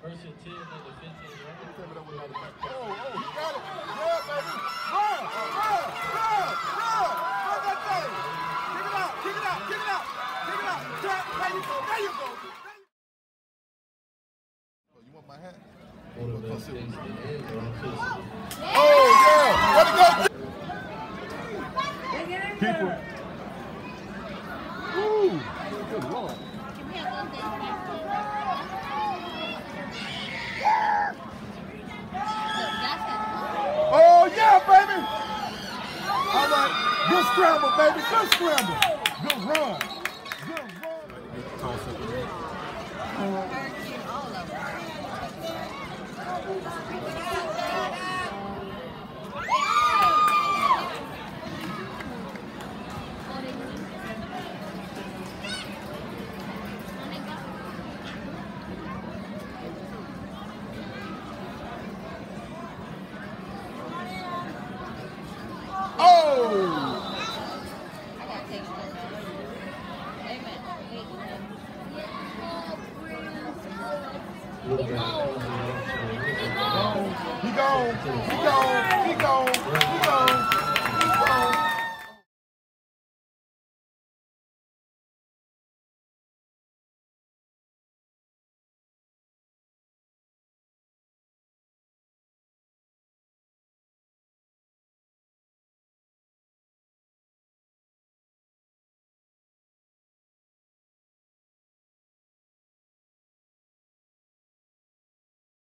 First and 10 at the 15-yard. Oh, he got it. Yeah, baby. Run, run, run, run. Run that thing. Kick it out, kick it out, kick it out. Kick it out. There you go, there you go. Oh, you want my hat? Quarterback takes the end zone. Oh, yeah. Let it go. People. Ooh, good Lord. Oh, yeah, baby. All right. Good scramble, baby. Good scramble. Good run. Good run. Toss up the Oh!